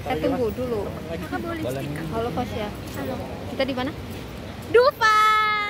Kita tunggu dulu. Kakak boleh lipstick Kak? Halo Fasya. Halo. Kita di mana? Dufan.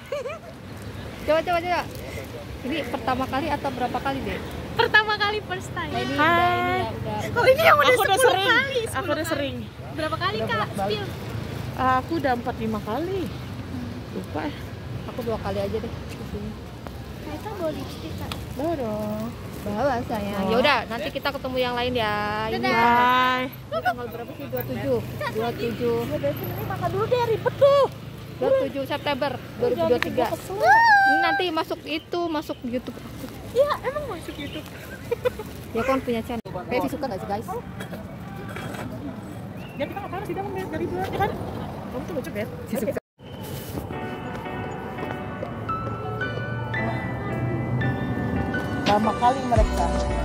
Coba. Ini pertama kali atau berapa kali deh? Pertama kali first time. Nah, ini Hai. udah. Oh ini yang udah Aku udah 10 sering. kali. Aku udah sering. Berapa kali Kak? Spill. Aku udah 4-5 kali. Lupa ya. Aku 2 kali aja deh di sini. Kita bawa lipstick Kak. Bawa dong. Bawa sayang. Oh. Ya udah, nanti kita ketemu yang lain ya. Ini Bye. tanggal berapa sih? 27. 27. Ini makan dulu deh, ribet tuh. 27 September 2023. Ini nanti masuk YouTube aku. Iya, emang masuk YouTube. Ya kan punya channel. Kayak suka nggak sih guys? Ya kita nggak tahu sih dalam dari bulan, ya kan? Kamu tuh lucu, Bet. Si suka. Pertama kali mereka.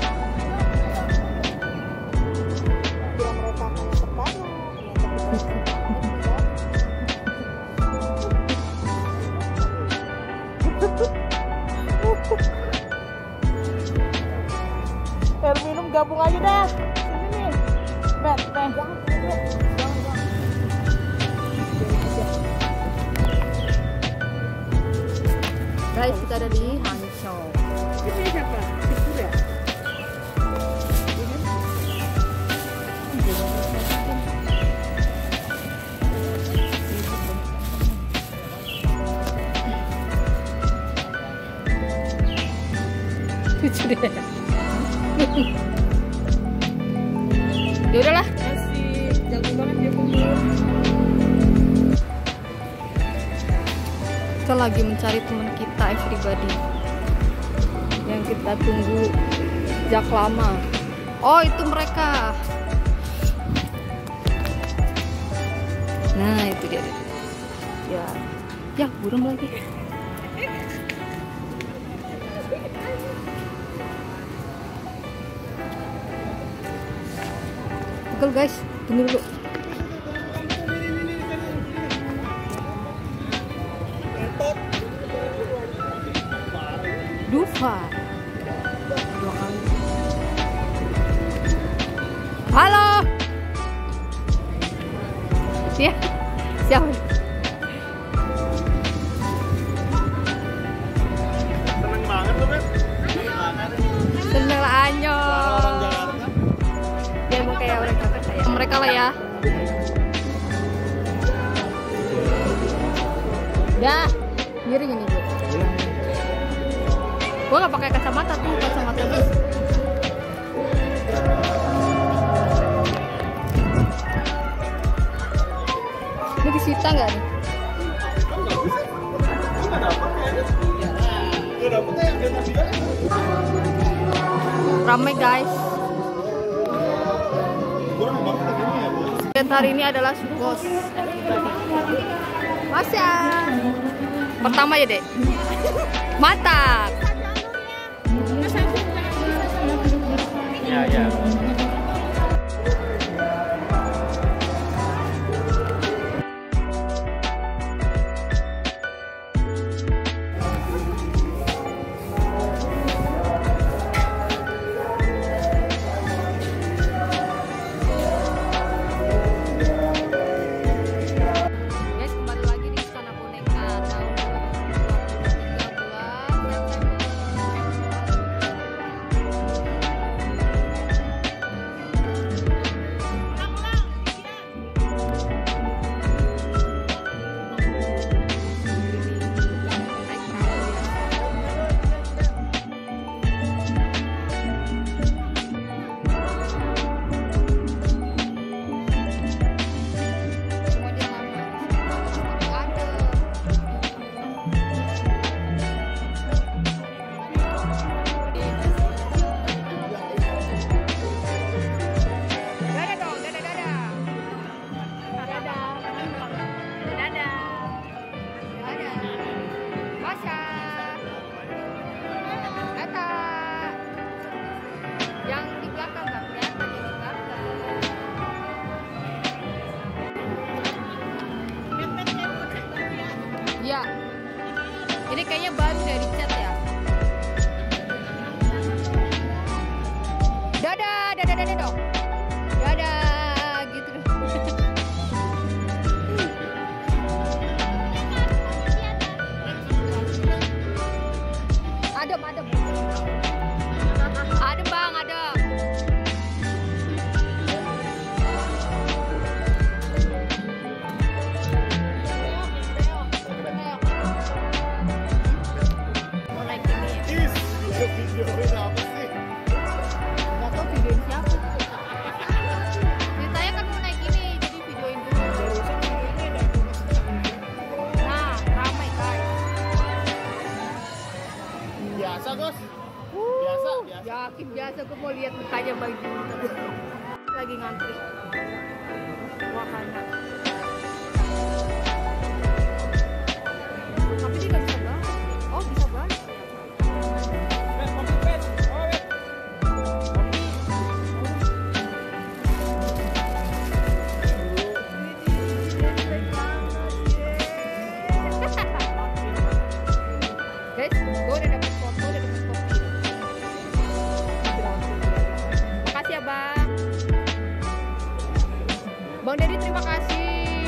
Air minum gabung aja dah. Sini nih. Bet, teh. Guys, kita ada di Hangzhou. Ini siapa? Sikur ya? Lucu deh. Ya udahlah. Masih jago banget dia kumpul. Kita lagi mencari teman kita everybody yang kita tunggu sejak lama. Oh itu mereka. Nah itu dia. Ya burung lagi. Pegel guys, tunggu dulu. Dufan 2 kali. Halo. Ya, siapa? Seneng banget tuh, Bet. Seneng lah Anyo. Dia mau kayak orang Jakarta ya. Mereka lah ya. Dah, miring ini gue. Gue gak pakai kacamata tuh, kacamata bis. Ini disita nggak nih? Ramai guys. Dan hari ini adalah Sukos. Masya. Pertama ya dek. Mantap. Ya. Guys, kembali lagi di Istana Boneka tahun 2023 bulan Ya, ini kayaknya baru dari chat ya. Dadah dong. Dadah bos. Biasa. Yakin biasa, gue mau lihat mukanya baju. Lagi ngantri. Wahana. Tapi dia nggak bisa banget. Oh, bisa banget. Guys, gue udah dapet foto, udah dapet kopi. Makasih ya Bang. Bang Dedi terima kasih.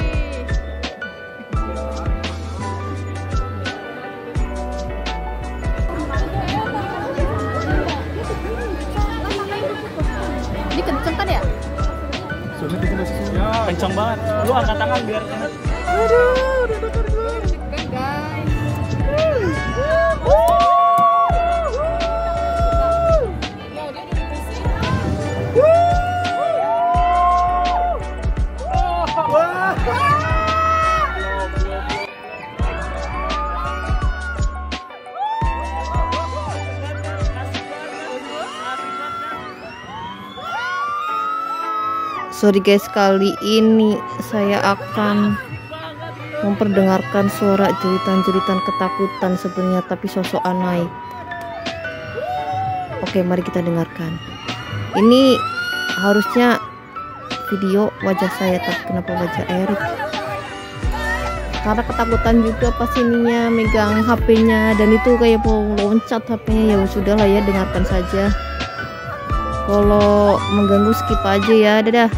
Ini kenceng kan ya? Ya, kencang banget. Lu angkat tangan biar enak. Aduh, deg-degan guys. Sorry guys, kali ini saya akan memperdengarkan suara jeritan-jeritan ketakutan sebenarnya, tapi sosokan naik. Oke, mari kita dengarkan. Ini harusnya video wajah saya, tapi kenapa wajah Erik? Karena ketakutan juga pas ininya megang HP-nya, dan itu kayak mau loncat HP-nya. Ya sudah lah ya, dengarkan saja. Kalau mengganggu skip aja ya. Dadah.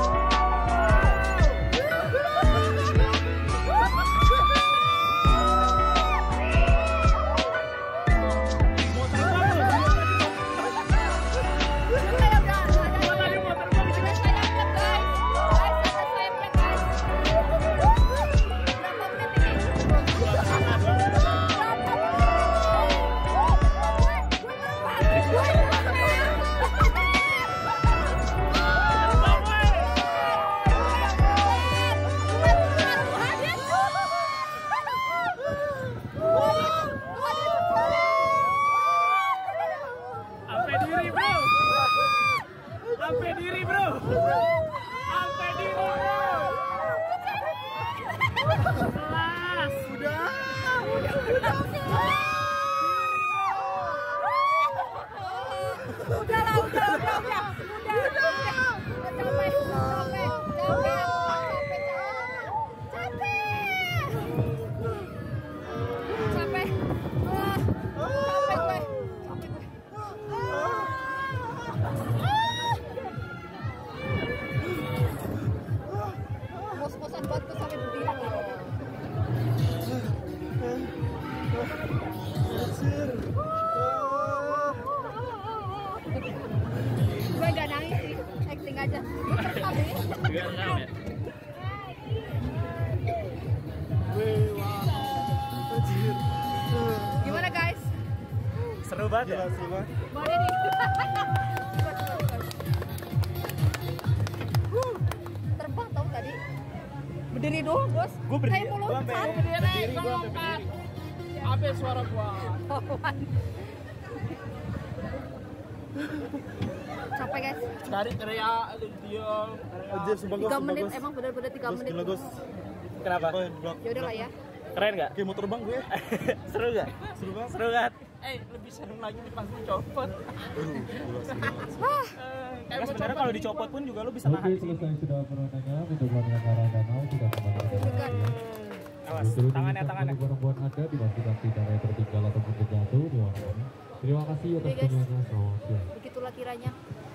Gue gak nangis sih, acting aja. Gue terekam ya. Gimana guys? Seru banget ya? Boleh nih. Terbang tau tadi. Berdiri doang bos. Gue berdiri. Kayak mau loncat. Berdiri, gua lompat. Apa suara gua? Capek guys. Dari teriak diam. 3 menit, emang bener-bener 3 menit. Kenapa? Ya udah lah ya. Keren nggak? Kayak mau terbang gue. Seru nggak? Seru banget. Seru banget. Lebih seru lagi nih pas dicopot. Karena sebenarnya kalau dicopot pun juga lu bisa nahan di sini. Sudah perananya untuk pelanggan arah danau sudah kembali ke Awas, tangannya. Barang-barang Anda dipastikan tidak ada yang tertinggal ataupun terjatuh di warung. Terima kasih atas Oke, guys. kunjungannya. Selamat siang. Begitulah kiranya.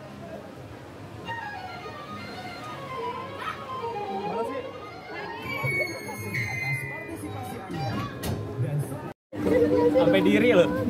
Mana sih? Sampai diri loh.